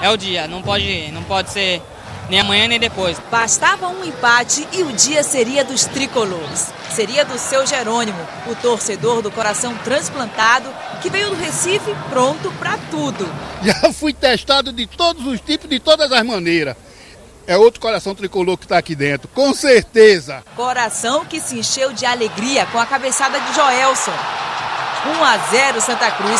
é o dia, não pode ser nem amanhã nem depois. Bastava um empate e o dia seria dos tricolores. Seria do Seu Jerônimo, o torcedor do coração transplantado, que veio do Recife pronto para tudo. Já fui testado de todos os tipos, de todas as maneiras. É outro coração tricolor que está aqui dentro, com certeza. Coração que se encheu de alegria com a cabeçada de Joelson. 1-0 Santa Cruz.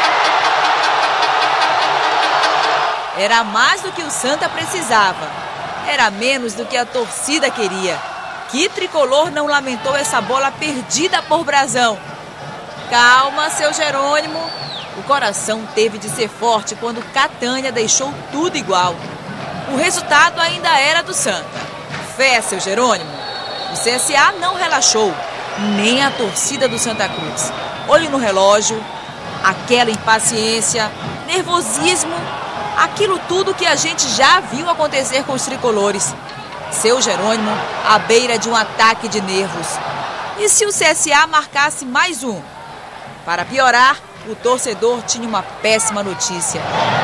Era mais do que o Santa precisava. Era menos do que a torcida queria. Que tricolor não lamentou essa bola perdida por Brazão? Calma, Seu Jerônimo. O coração teve de ser forte quando Catânia deixou tudo igual. O resultado ainda era do Santa. Fé, Seu Jerônimo. O CSA não relaxou, nem a torcida do Santa Cruz. Olho no relógio, aquela impaciência, nervosismo, aquilo tudo que a gente já viu acontecer com os tricolores. Seu Jerônimo à beira de um ataque de nervos. E se o CSA marcasse mais um? Para piorar, o torcedor tinha uma péssima notícia.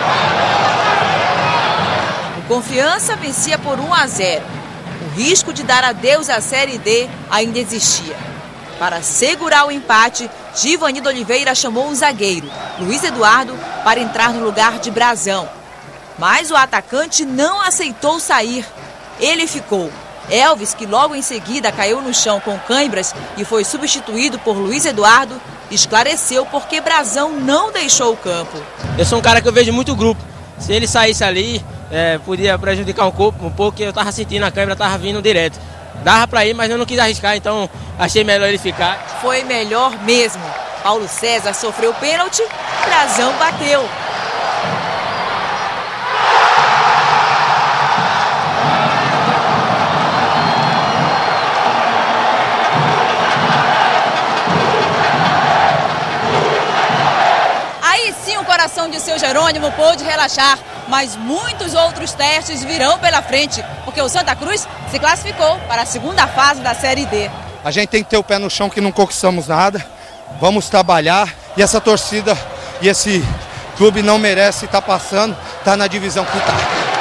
O Confiança vencia por 1-0. O risco de dar adeus à Série D ainda existia. Para segurar o empate, Givanildo Oliveira chamou um zagueiro, Luiz Eduardo, para entrar no lugar de Brazão. Mas o atacante não aceitou sair. Ele ficou. Elvis, que logo em seguida caiu no chão com câimbras e foi substituído por Luiz Eduardo, esclareceu por que Brazão não deixou o campo. Eu sou um cara que eu vejo muito grupo. Se ele saísse ali, podia prejudicar um pouco, porque eu estava sentindo a câimbra, estava vindo direto. Dava para ir, mas eu não quis arriscar, então achei melhor ele ficar. Foi melhor mesmo. Paulo César sofreu pênalti, Brazão bateu. Aí sim o coração de Seu Jerônimo pôde relaxar, mas muitos outros testes virão pela frente, porque o Santa Cruz se classificou para a segunda fase da Série D. A gente tem que ter o pé no chão, que não conquistamos nada. Vamos trabalhar e essa torcida e esse clube não merece estar passando, está na divisão que está.